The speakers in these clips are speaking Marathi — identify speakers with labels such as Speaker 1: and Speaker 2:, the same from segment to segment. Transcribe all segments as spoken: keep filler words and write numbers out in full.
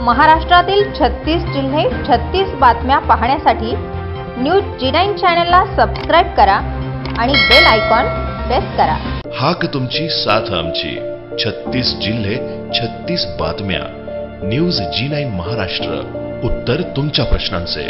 Speaker 1: महाराष्ट्रातील छत्तीस जिल्हे छत्तीस बातम्या पाहण्यासाठी न्यूज जी नाईन चॅनलला सबस्क्राइब करा आणि बेल आयकॉन प्रेस करा।
Speaker 2: हाक तुमची साथ आमची, छत्तीस जिल्हे छत्तीस बातम्या। न्यूज जी नाईन महाराष्ट्र, उत्तर तुमच्या प्रश्नांचे।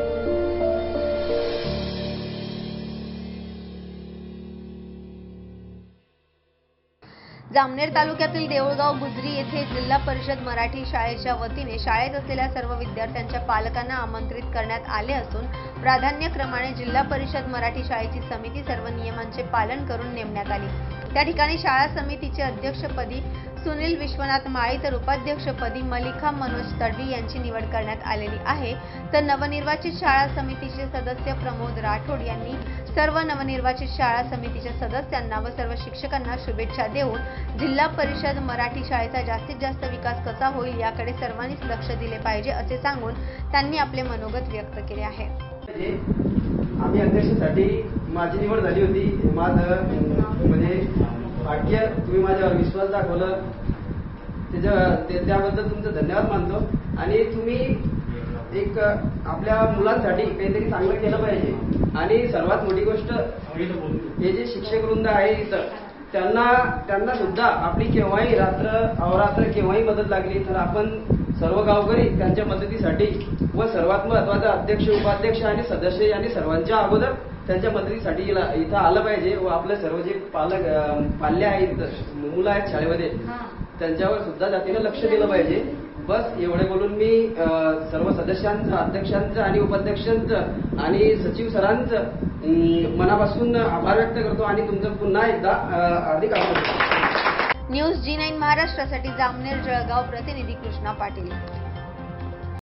Speaker 3: जामनेर तालुक्यातील देऊळगाव गुजरी येथे जिल्हा परिषद मराठी शाळेच्या वतीने शाळेत असलेल्या सर्व विद्यार्थ्यांच्या पालकांना आमंत्रित करण्यात आले असून प्राधान्यक्रमाने जिल्हा परिषद मराठी शाळेची समिती सर्व नियमांचे पालन करून नेमण्यात आली। त्या ठिकाणी शाळा समितीचे अध्यक्षपदी सुनील विश्वनाथ माळी तर उपाध्यक्षपदी मलिका मनोज तडवी यांची निवड करण्यात आलेली आहे। तर नवनिर्वाचित शाळा समितीचे सदस्य प्रमोद राठोड यांनी सर्व नवनिर्वाचित शाळा समितीच्या सदस्यांना व सर्व शिक्षकांना शुभेच्छा देऊन जिल्हा परिषद मराठी शाळेचा जास्तीत जास्त विकास कसा होईल याकडे सर्वांनीच लक्ष दिले पाहिजे असे सांगून त्यांनी आपले मनोगत व्यक्त केले आहे।
Speaker 4: आम्ही अध्यक्षासाठी माझी निवड झाली होती। माझं म्हणजे भाग्य, तुम्ही माझ्यावर विश्वास दाखवला त्याच्या त्याबद्दल तुमचं धन्यवाद मानतो। आणि तुम्ही एक आपल्या मुलांसाठी काहीतरी चांगलं केलं पाहिजे। आणि सर्वात मोठी गोष्ट, हे जे शिक्षक वृंद आहे इथं त्यांना त्यांना सुद्धा आपली केव्हाही रात्र अवरात्र केव्हाही मदत लागली तर आपण सर्व गावकरी त्यांच्या मदतीसाठी व सर्वात महत्त्वाचा अध्यक्ष उपाध्यक्ष आणि सदस्य यांनी सर्वांच्या अगोदर त्यांच्या मदतीसाठी इथं आलं पाहिजे व आपले सर्व जे पालक पाल्य आहेत मुलं आहेत शाळेमध्ये त्यांच्यावर सुद्धा जातीनं लक्ष दिलं पाहिजे। बस एवढे बोलून मी सर्व सदस्यांचं, अध्यक्षांचं आणि उपाध्यक्षांचं आणि सचिव सरांचं मनापासून आभार व्यक्त करतो आणि तुमचं पुन्हा एकदा हार्दिक आभार।
Speaker 3: न्यूज जी नाईन महाराष्ट्रासाठी जामनेर जळगाव प्रतिनिधी कृष्णा पाटील।